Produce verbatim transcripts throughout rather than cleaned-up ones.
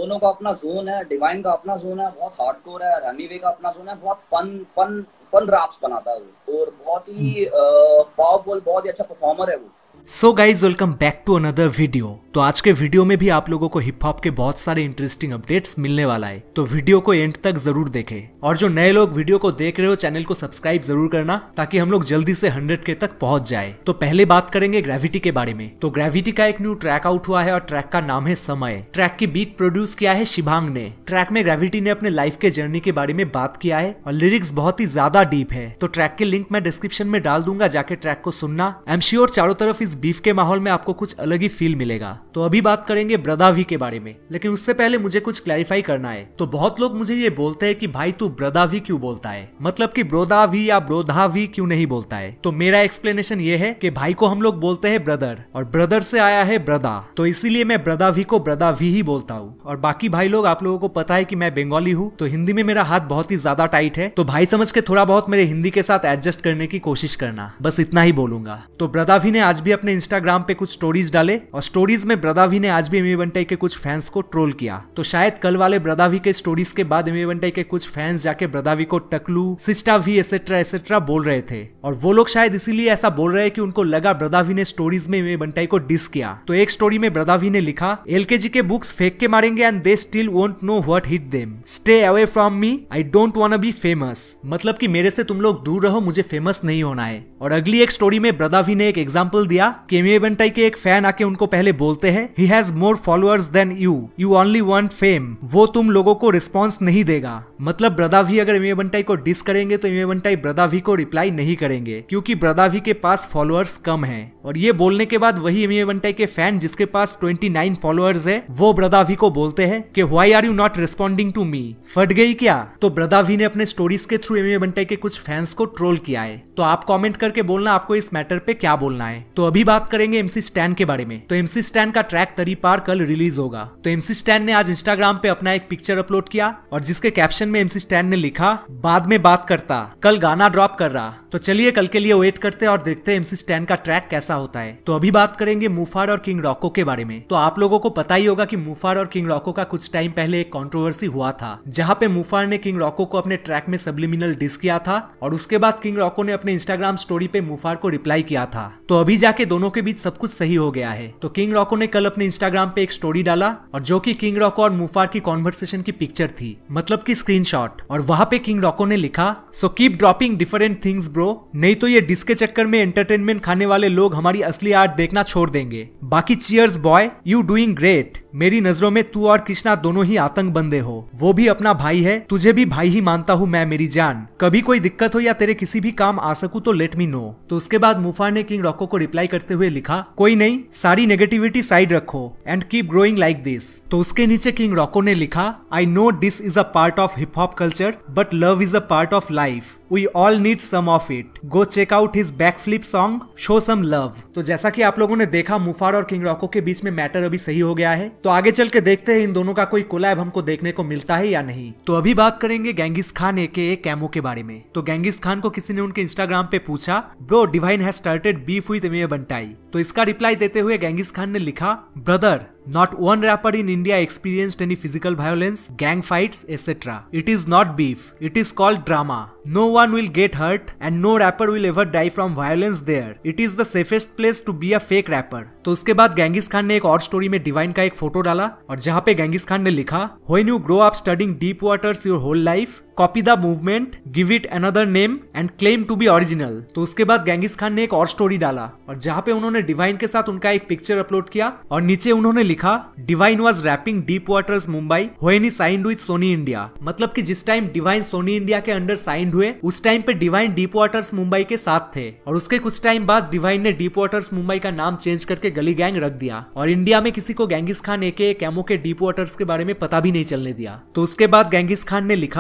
दोनों का अपना जोन है, डिवाइन का अपना जोन है, बहुत हार्डकोर है, रमीवे का अपना जोन है, बहुत फन फन फन रैप्स बनाता है वो, और बहुत ही पावरफुल, बहुत ही अच्छा परफॉर्मर है वो। So guys welcome back to another video. तो आज के वीडियो में भी आप लोगों को हिप हॉप के बहुत सारे इंटरेस्टिंग अपडेट्स मिलने वाला है, तो वीडियो को एंड तक जरूर देखें। और जो नए लोग वीडियो को देख रहे हो, चैनल को सब्सक्राइब जरूर करना ताकि हम लोग जल्दी से हंड्रेड के तक पहुंच जाए। तो पहले बात करेंगे ग्रेविटी के बारे में। तो ग्रेविटी का एक न्यू ट्रैक आउट हुआ है और ट्रैक का नाम है समय। ट्रैक की बीट प्रोड्यूस किया है शिभांग ने। ट्रैक में ग्रेविटी ने अपने लाइफ के जर्नी के बारे में बात किया है और लिरिक्स बहुत ही ज्यादा डीप है। तो ट्रैक के लिंक मैं डिस्क्रिप्शन में डाल दूंगा, जाके ट्रैक को सुनना। आई एम श्योर चारों तरफ इस बीफ के माहौल में आपको कुछ अलग ही फील मिलेगा। तो अभी बात करेंगे ब्रदावी के बारे में, लेकिन उससे पहले मुझे कुछ क्लैरिफाई करना है। तो बहुत लोग मुझे ये बोलते हैं कि भाई तू ब्रदावी क्यों बोलता है, मतलब कि ब्रोदावी या ब्रोधावी क्यों नहीं बोलता है। तो मेरा एक्सप्लेनेशन ये है कि भाई को हम लोग बोलते हैं ब्रदर, और ब्रदर से आया है ब्रदा, तो इसीलिए मैं ब्रदावी को ब्रदावी ही बोलता हूँ। और बाकी भाई लोग, आप लोगों को पता है कि मैं बंगाली हूँ, तो हिंदी में मेरा हाथ बहुत ही ज्यादा टाइट है, तो भाई समझ के थोड़ा बहुत मेरे हिंदी के साथ एडजस्ट करने की कोशिश करना, बस इतना ही बोलूंगा। तो ब्रदावी ने आज भी अपने इंस्टाग्राम पे कुछ स्टोरीज डाले, और स्टोरीज में ब्रदावी ने आज भी एमी बंटाई के कुछ फैंस को ट्रोल किया। तो शायद कल वाले ब्रदावी के स्टोरीज के बाद एमी बंटाई के कुछ फैंस जाके ब्रदावी को टकलू, सिस्टा वी एसेट्रा एसेट्रा बोल रहे थे, और वो लोग शायद इसीलिए ऐसा बोल रहे हैं कि उनको लगा ब्रदावी ने स्टोरीज में एमी बंटाई को डिस किया। तो एक स्टोरी में ब्रदावी ने लिखा, एलकेजी के बुक्स फेंक के मारेंगे and they still won't know what hit them, stay away from me, I don't wanna be famous, मतलब कि मेरे से तुम लोग दूर रहो, मुझे फेमस नहीं होना है। और अगली एक स्टोरी में ब्रदावी ने एक एग्जांपल दिया कि एमी बंटाई के एक फैन आके उनको पहले बोलते हैं, he has more followers than you, you only want fame, वो तुम लोगों को रिस्पॉन्स नहीं देगा। मतलब ब्रदावी अगर एमी बंटाई को डिस करेंगे तो एमी बंटाई ब्रदावी को रिप्लाई नहीं करेंगे, क्योंकि ब्रदावी के पास फॉलोअर्स कम है। और ये बोलने के बाद वही एमी बंटाई के फैन जिसके पास उनतीस फॉलोअर्स है, वो ब्रदावी को बोलते हैं कि why are you not responding to me, फट गई क्या। तो ब्रदावी ने अपने स्टोरीज के थ्रू एमी बंटाई के कुछ फैंस को ट्रोल किया है। तो आप कमेंट करके बोलना आपको इस मैटर पे क्या बोलना है। तो अभी बात करेंगे एमसी स्टैन के बारे में। तो एमसी स्टैन का ट्रैक तरी पार कल रिलीज होगा। तो एमसी स्टैन ने आज इंस्टाग्राम पे अपना एक पिक्चर अपलोड किया, और जिसके कैप्शन में एमसी स्टैन ने लिखा, बाद में बात करता, कल गाना ड्रॉप कर रहा। तो चलिए कल के लिए वेट करते हैं और देखते हैं एमसी स्टैन का ट्रैक कैसा होता है। तो अभी बात करेंगे मुफार और किंग रॉको के बारे में। तो आप लोगों को पता ही होगा कि मुफार और किंग रॉको का कुछ टाइम पहले एक कंट्रोवर्सी हुआ था, जहां पे मुफार ने किंग रॉको को अपने ट्रैक में सब्लिमिनल डिस किया था, और उसके बाद किंग रॉको ने अपने इंस्टाग्राम स्टोरी पे मुफार को रिप्लाई किया था। तो अभी जाके दोनों के बीच सब कुछ सही हो गया है। तो किंग रॉको ने कल अपने इंस्टाग्राम पे एक स्टोरी डाला, और जो कि किंग रॉको और मुफार की कॉन्वर्सेशन की पिक्चर थी, मतलब की स्क्रीनशॉट। और वहां पे किंग रॉको ने लिखा, so keep dropping different things bro, नहीं तो ये डिस के चक्कर में एंटरटेनमेंट खाने वाले लोग हमारी असली आर्ट देखना छोड़ देंगे। बाकी cheers boy, you doing great, मेरी नजरों में तू और कृष्णा दोनों ही आतंक बंदे हो, वो भी अपना भाई है, तुझे भी भाई ही मानता हूँ मैं मेरी जान, कभी कोई दिक्कत हो या तेरे किसी भी काम आ सकूं तो लेट मी नो। तो उसके बाद मुफार ने किंग रॉको को रिप्लाई करते हुए लिखा, कोई नहीं, सारी नेगेटिविटी साइड रखो and keep growing like this. तो उसके नीचे किंग रॉको ने लिखा, I know this is a part of hip hop culture but love is a part of life, we all need some of it, go check out his back flip song, show some love. तो जैसा कि आप लोगों ने देखा, मुफार और king Roku के बीच में मैटर अभी सही हो गया है। तो आगे चल के देखते हैं इन दोनों का कोई कोलैब हमको देखने को मिलता है या नहीं। तो अभी बात करेंगे गेंगिस खान एके कैमो के बारे में। तो गेंगिस खान को किसी ने उनके इंस्टाग्राम पे पूछा, bro Divine has started beef with Emiway Bantai. तो इसका रिप्लाई देते हुए गेंगिस खान ने लिखा, brother, not one rapper in India experienced any physical violence, gang fights, et cetera. It is not beef. It is called drama. No one will get hurt and no rapper will ever die from violence there. It is the safest place to be a fake rapper. तो उसके बाद Genghis Khan ने एक और story में divine का एक photo डाला, और जहाँ पे गेंगिस खान ने लिखा, When you grow up studying deep waters your whole life, copy the movement, give it another name and claim to be original. तो उसके बाद गेंगिस खान ने एक और स्टोरी डाला, और जहाँ पे उन्होंने डिवाइन के साथ उनका एक पिक्चर अपलोड किया, और नीचे उन्होंने लिखा, Divine was rapping Deep Waters Mumbai when he signed with Sony India. मतलब कि जिस टाइम डिवाइन सोनी इंडिया के अंडर साइंड हुए, उस टाइम पे डिवाइन डीप वाटर्स मुंबई के साथ थे, और उसके कुछ टाइम बाद डिवाइन ने डीप वाटर्स मुंबई का नाम चेंज करके गली गैंग रख दिया, और इंडिया में किसी को गेंगिस खान एके कैमो के डीप वाटर्स के बारे में पता भी नहीं चलने दिया। तो उसके बाद गेंगिस खान ने लिखा,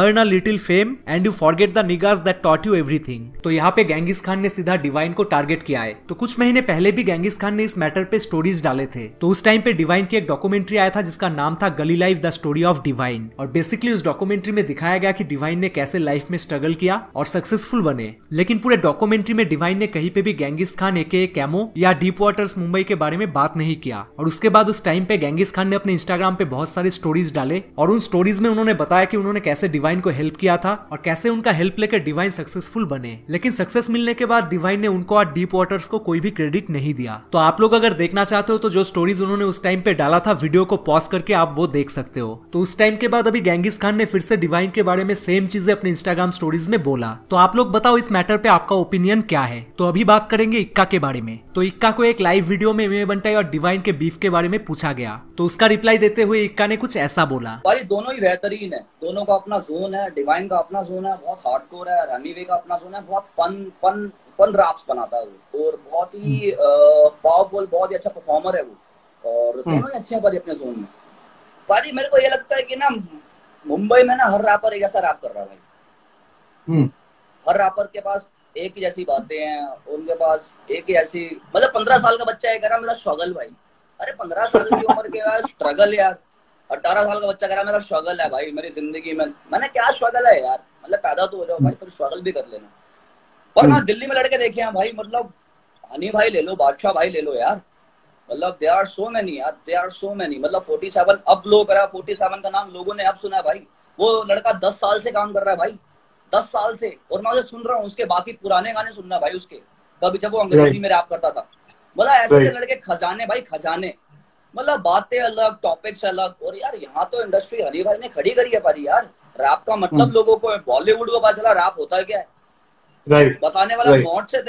earn a little fame and you forget the niggas that taught you everything. तो यहाँ पे गेंगिस खान ने सीधा डिवाइन को टारगेट किया है। तो कुछ महीने पहले भी गेंगिस खान ने इस मैटर पे स्टोरीज डाले थे। तो उस टाइम पे डिवाइन की एक डॉक्यूमेंट्री आया था जिसका नाम था Gully life the story of Divine. और बेसिकली उस डॉक्यूमेंट्री में दिखाया गया कि डिवाइन ने कैसे लाइफ में स्ट्रगल किया और सक्सेसफुल बने। लेकिन पूरे डॉक्यूमेंट्री में डिवाइन ने कहीं पे भी गेंगिस खान एके कैमो या डीप वाटर्स मुंबई के बारे में बात नहीं किया। और उसके बाद उस टाइम पे गेंगिस खान ने अपने इंस्टाग्राम पे बहुत सारे स्टोरीज डाले और उन स्टोरीज में उन्होंने बताया कि उन्होंने कैसे डिवाइन को हेल्प किया था और कैसे उनका हेल्प लेकर डिवाइन सक्सेसफुल बने। लेकिन सक्सेस मिलने के बाद डिवाइन ने उनको और डीप वाटर्स को कोई भी क्रेडिट नहीं दिया। तो आप लोग अगर देखना चाहते हो तो जो स्टोरीज उन्होंने उस टाइम पे डाला था वीडियो को पॉज करके आप वो देख सकते हो। तो उस टाइम के बाद अभी गेंगिस खान ने फिर से डिवाइन के बारे में सेम चीजें अपने इंस्टाग्राम स्टोरीज में बोला। तो आप लोग बताओ इस मैटर पे आपका ओपिनियन क्या है। तो अभी बात करेंगे इक्का के बारे में। तो इक्का को एक लाइव वीडियो में एमए बंटाई और डिवाइन के बीफ के बारे में पूछा गया। तो उसका रिप्लाई देते हुए इक्का ने कुछ ऐसा बोला। भाई दोनों ही बेहतरीन है, दोनों का अपना जोन है। डिवाइन का अपना जोन है, बहुत हार्डकोर है। रैमी का अपना जोन है, बहुत फन फन फन रैप्स बनाता है वो, और बहुत ही पावरफुल, बहुत ही अच्छा परफॉर्मर है वो। और दोनों ही अच्छे हैं भाई अपने जोन में। भाई मेरे को ये लगता है कि ना मुंबई में ना हर रैपर एक ऐसा रैप कर रहा है भाई। हर रैपर के पास एक ही जैसी बातें हैं, उनके पास एक ही ऐसी, मतलब पंद्रह साल का बच्चा है कह रहा मेरा स्ट्रगल भाई। अरे पंद्रह साल की उम्र के बाद स्ट्रगल यार। अठारह साल का बच्चा कह रहा मेरा स्ट्रगल है भाई मेरी जिंदगी में। मैंने क्या स्ट्रगल है यार, मतलब पैदा तो हो जाओ भाई, फिर स्ट्रगल भी कर लेना। और मैं दिल्ली में लड़के देखे हैं भाई, मतलब हनी भाई ले लो, बादशाह भाई ले लो यार, मतलब दे आर सो मेनी यार, दे आर सो मेनी। मतलब फोर्टी सेवन अब लोग करा, फोर्टी सेवन का नाम लोगों ने अब सुना है भाई। वो लड़का दस साल से काम कर रहा है भाई, दस साल से, और मैं उसे सुन रहा हूँ। उसके बाकी पुराने गाने सुनना भाई उसके, कभी जब वो अंग्रेजी में रैप करता था। मतलब ऐसे ऐसे लड़के खजाने भाई, खजाने। मतलब बातें अलग, टॉपिक्स अलग। और यार यहाँ तो इंडस्ट्री हनी भाई ने खड़ी करी है भाई यार। रैप का मतलब लोगों को, बॉलीवुड को पता चला रैप होता है क्या है, right. बताने वाला नॉट से थे,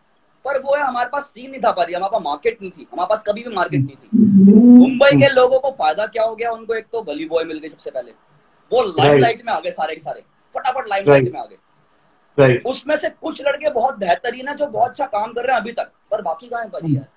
पर वो है हमारे पास सीन नहीं था पारी, हमारे पास मार्केट नहीं थी, हमारे पास कभी भी मार्केट नहीं थी। मुंबई के लोगों को फायदा क्या हो गया, उनको एक तो गली बॉय मिल गई सबसे पहले, वो लाइमलाइट right. में आ गए, सारे के सारे फटाफट लाइमलाइट right. में आ गए। right. उसमें से कुछ लड़के बहुत बेहतरीन है जो बहुत अच्छा काम कर रहे हैं अभी तक, पर बाकी कहाँ है पारी यार।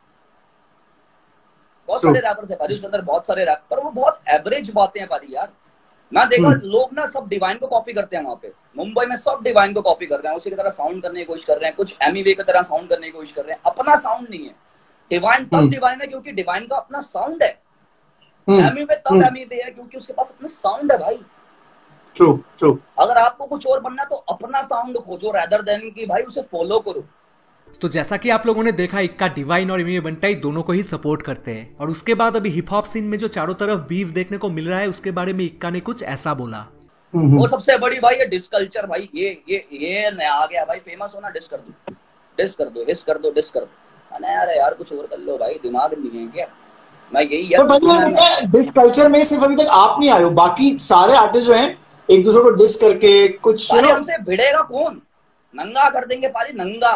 बहुत सारे रैपर थे पारी उसके अंदर, बहुत सारे रैप, पर वो बहुत एवरेज बातें हैं पारी यार। मैं देखा लोग ना सब डिवाइन को कॉपी करते हैं वहां पे मुंबई में, सब डिवाइन को कॉपी कर रहे हैं, उसी की तरह साउंड करने की कोशिश कर रहे हैं, कुछ एमीवे की तरह साउंड करने की कोशिश कर रहे हैं। अपना साउंड नहीं है। डिवाइन तब डिवाइन है क्योंकि डिवाइन का अपना साउंड है। एमीवे तब एमीवे है क्योंकि उसके पास अपना साउंड है भाई। True true. अगर आपको कुछ और बनना है तो अपना साउंड खोजो, रेदर देन कि भाई उसे फॉलो करो। तो जैसा कि आप लोगों ने देखा, इक्का डिवाइन और एमए बंटाई दोनों को ही सपोर्ट करते हैं। और उसके बाद अभी हिप हॉप सीन में जो चारों तरफ बीफ देखने को मिल रहा है, उसके बारे में इक्का ने कुछ ऐसा बोला। और सबसे बड़ी भाई ये डिस कल्चर भाई, ये ये ये नया आ गया भाई। फेमस होना डिस कर दो, डिस कर दो, हिस कर दो, डिस कर दो। अरे यार यार कुछ और कर लो भाई, दिमाग नहीं है क्या। मैं यही यार तो डिस कल्चर में सिर्फ अभी तक आप नहीं आए हो, बाकी सारे आर्टिस्ट जो हैं एक दूसरे को डिस करके कुछ हमसे भिड़ेगा कौन, नंगा कर देंगे पारी, नंगा।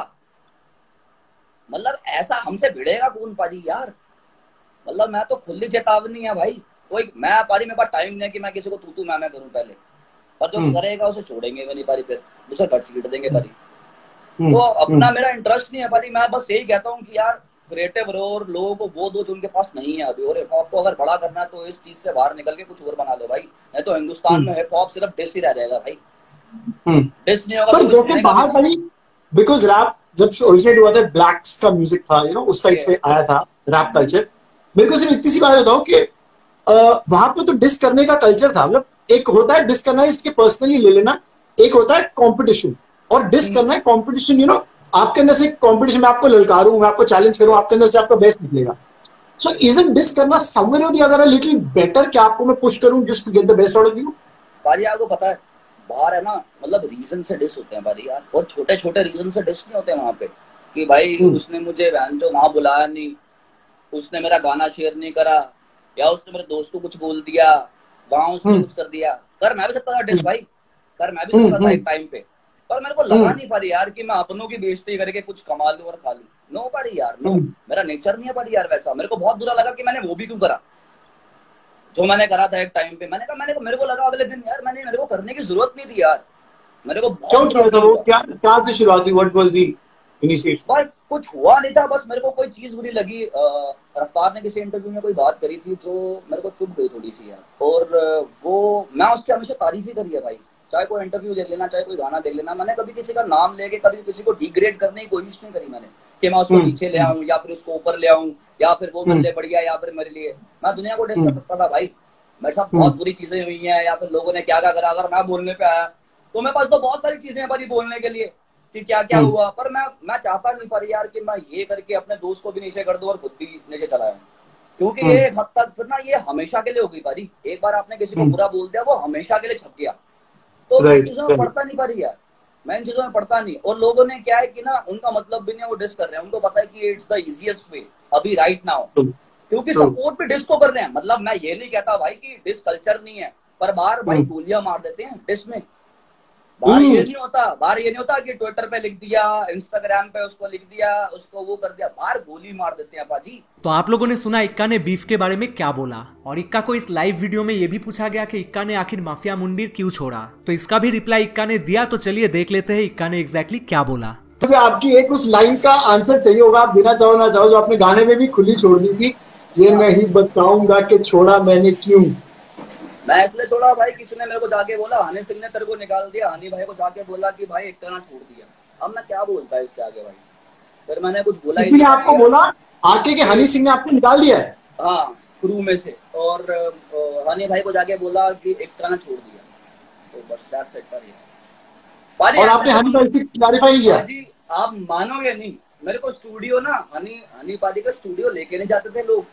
मतलब ऐसा हमसे भिड़ेगा कौन पाजी यार। मतलब मैं तो खुली चेतावनी है भाई, कोई मैं पारी मेरे पास टाइम नहीं है कि मैं किसी को तू तू मैं मैं करूं पहले, पर जो करेगा उसे छोड़ेंगे नहीं पारी, फिर उसे घर सीट देंगे पारी। तो अपना मेरा इंटरेस्ट नहीं है पारी। मैं बस यही कहता हूँ कि यार क्रिएटिव रहो और लोगों को वो दो जो उनके पास नहीं है अभी। और हिप हॉप को अगर बड़ा करना है तो इस चीज से बाहर निकल के कुछ और बना लो भाई, नहीं तो हिंदुस्तान में हिप हॉप सिर्फ डिस ही रह जाएगा भाई। डिस नहीं होगा बिकॉज रैप जब ओरिजिनेट हुआ था, ब्लैक्स का म्यूजिक था, यू नो उस साइड से आया था रैप कल्चर। मेरे को सिर्फ इतनी सी बात बताओ कि वहां पे तो डिस करने का कल्चर था। मतलब एक होता है डिस करना, इसके पर्सनली ले लेना, एक होता है कंपटीशन। और डिस करना है कंपटीशन, यू नो आपके अंदर से कंपटीशन में आपको ललकारूं, मैं आपको चैलेंज करूं, आपके अंदर से आपका बेस्ट निकलेगा। सो इजंट डिस करना समवेयर और the other a little better? क्या आपको मैं पुश करूं just to get the best out of you? भाई आपको पता है बाहर है ना, मतलब रीजन से डिस होते हैं भाई यार, और छोटे छोटे रीजन से डिस नहीं होते वहां पे कि भाई उसने मुझे वैन जो वहां बुलाया नहीं, उसने मेरा गाना शेयर नहीं करा, या उसने मेरे दोस्त को कुछ बोल दिया, वहां उसने कुछ कर दिया। कर मैं भी सकता था डिस भाई, कर मैं भी सकता था एक टाइम पे, पर मेरे को लगा नहीं पारी यार कि मैं अपनों की बेइज्जती करके कुछ कमा लूं और खा लूं। नो पारी यार, नो, मेरा नेचर नहीं है पारी यार वैसा। मेरे को बहुत बुरा लगा कि मैंने वो भी क्यों करा जो मैंने करा था एक टाइम पे। मैंने कहा मैंने मेरे को लगा अगले दिन यार मैंने मेरे को करने की जरूरत नहीं थी यार। मेरे को बहुत क्या क्या की शुरुआत हुई, व्हाट वाज द इनिशिएशन? भाई कुछ हुआ नहीं था, बस मेरे को कोई चीज बुरी लगी। रफ्तार ने किसी इंटरव्यू में कोई बात करी थी जो मेरे को चुभ गई थोड़ी सी यार, और वो मैं उसकी हमेशा तारीफ ही करी है भाई चाहे कोई इंटरव्यू देख लेना, चाहे कोई गाना देख लेना, मैंने कभी किसी का नाम लेके कभी किसी को डिग्रेड करने की कोशिश नहीं करी मैंने, कि मैं उसको नीचे ले आऊं या फिर उसको ऊपर ले आऊं या फिर वो मेरे लिए बढ़िया या फिर मेरे लिए। मैं दुनिया को डिस कर सकता था भाई, मेरे साथ बहुत बुरी चीजें हुई हैं या फिर लोगों ने क्या क्या करा। अगर मैं बोलने पे आया तो मेरे पास तो बहुत सारी चीजें हैं भाई बोलने के लिए कि क्या क्या हुआ, पर मैं मैं चाहता नहीं पर यार कि मैं ये करके अपने दोस्त को भी नीचे कर दूं और खुद भी नीचे चला जाऊं, क्योंकि ये एक हद तक फिर ना ये हमेशा के लिए हो गई भाई। एक बार आपने किसी को बुरा बोल दिया वो हमेशा के लिए छप गया, तो मैं इन चीजों में पढ़ता नहीं पा रही यार, मैं इन चीजों में पढ़ता नहीं। और लोगों ने क्या है कि ना उनका मतलब भी नहीं, वो डिस कर रहे हैं, उनको पता है कि इट्स द इजीएस्ट वे अभी राइट नाउ, क्योंकि सपोर्ट भी डिस को कर रहे हैं। मतलब मैं ये नहीं कहता भाई कि डिस कल्चर नहीं है, पर बाहर भाई गोलियां मार देते हैं डिस में। बाहर ये नहीं होता, बाहर ये नहीं होता कि ट्विटर पे लिख दिया, इंस्टाग्राम पे उसको लिख दिया, उसको वो कर दिया, बाहर गोली मार देते हैं बाजी। तो आप लोगों ने सुना इक्का ने बीफ के बारे में क्या बोला, और इक्का को इस लाइव वीडियो में ये भी पूछा गया कि इक्का ने आखिर माफिया मुंडीर क्यों छोड़ा, तो इसका भी रिप्लाई इक्का ने दिया। तो चलिए देख लेते हैं इक्का ने एग्जैक्टली क्या बोला। मुझे आपकी एक उस लाइन का आंसर चाहिए होगा, आप देना चाहो ना चाहो, जो आपने गाने में भी खुली छोड़ दी थी, ये नहीं बताऊंगा कि छोड़ा मैंने क्यों। मैं इसलिए छोड़ा भाई, किसी ने मेरे को जाके बोला हनी सिंह ने तेरे को निकाल दिया, हनी भाई को जाके बोला कि भाई एक तरह छोड़ दिया। अब मैं क्या बोलता है इससे आगे भाई, फिर मैंने कुछ बोला ही नहीं। आपको बोला आके कि हनी सिंह ने आपको निकाल दिया है? हाँ, क्रू में से, और हनी भाई को जाके बोला कि एक तरह छोड़ दिया, तो बस दैट्स इट पर। और आपने हनी भाई से क्लैरिफाई किया? जी आप मानोगे नहीं, मेरे को स्टूडियो ना हनी हनी पादी का स्टूडियो लेके नहीं जाते थे लोग,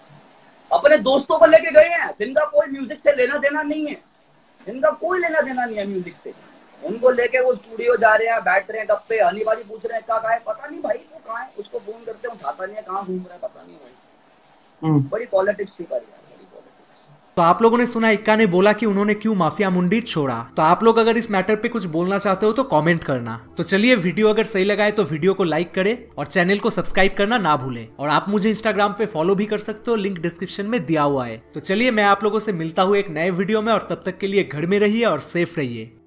अपने दोस्तों को लेके गए हैं जिनका कोई म्यूजिक से लेना देना नहीं है, जिनका कोई लेना देना नहीं है म्यूजिक से, उनको लेके वो स्टूडियो जा रहे हैं, बैठ रहे हैं गप्पे, हनी बाजी पूछ रहे हैं कहाँ है, पता नहीं भाई वो कहाँ है, उसको फोन करते हैं उठाता नहीं है, कहाँ घूम रहा है पता नहीं भाई। बड़ी पॉलिटिक्स थी पर तो आप लोगों ने सुना इक्का ने बोला कि उन्होंने क्यों माफिया मुंडीर छोड़ा। तो आप लोग अगर इस मैटर पे कुछ बोलना चाहते हो तो कमेंट करना। तो चलिए वीडियो अगर सही लगा है तो वीडियो को लाइक करें और चैनल को सब्सक्राइब करना ना भूलें। और आप मुझे इंस्टाग्राम पे फॉलो भी कर सकते हो, लिंक डिस्क्रिप्शन में दिया हुआ है। तो चलिए मैं आप लोगों से मिलता हूँ एक नए वीडियो में, और तब तक के लिए घर में रहिए और सेफ रहिए।